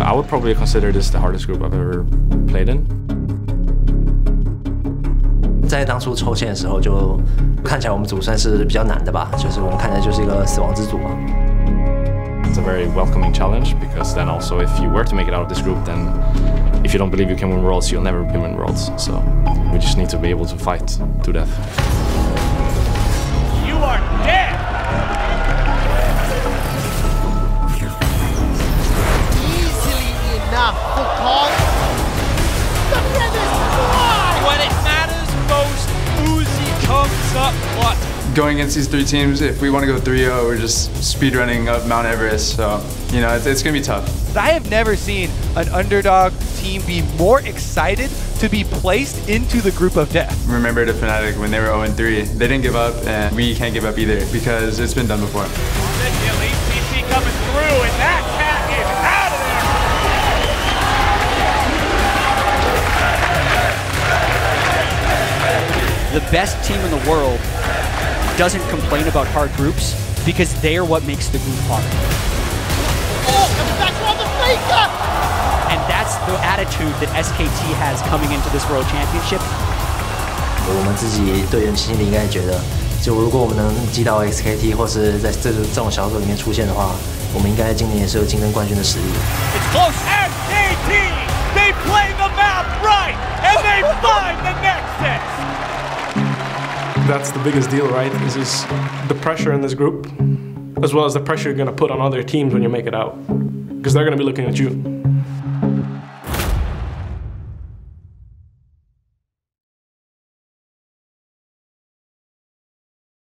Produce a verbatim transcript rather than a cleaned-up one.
I would probably consider this the hardest group I've ever played in. 在当初抽签的时候，就看起来我们组算是比较难的吧，就是我们看起来就是一个死亡之组嘛。 It's a very welcoming challenge because then also if you were to make it out of this group, then if you don't believe you can win Worlds, you'll never win Worlds. So we just need to be able to fight to death. You are dead! Easily enough for Kong. Look at this fly! When it matters most, Uzi comes up clutch. Going against these three teams, if we want to go three oh, we're just speedrunning up Mount Everest. So, you know, it's, it's going to be tough. I have never seen an underdog team be more excited to be placed into the group of death. Remember the Fnatic when they were oh and three. They didn't give up, and we can't give up either because it's been done before. Elite P C coming through, and that cat is out of there! The best team in the world doesn't complain about hard groups because they're what makes the group hard. Oh, comes back on the faker! And that's the attitude that S K T has coming into this World Championship. 我们自己队员心里应该觉得，就如果我们能击倒 X K T 或是在这个这种小组里面出现的话，我们应该今年也是有竞争冠军的实力。 It's close. S K T, they play the map right, and they find the nexus. That's the biggest deal, right? Is is the pressure in this group, as well as the pressure you're going to put on other teams when you make it out, because they're going to be looking at you.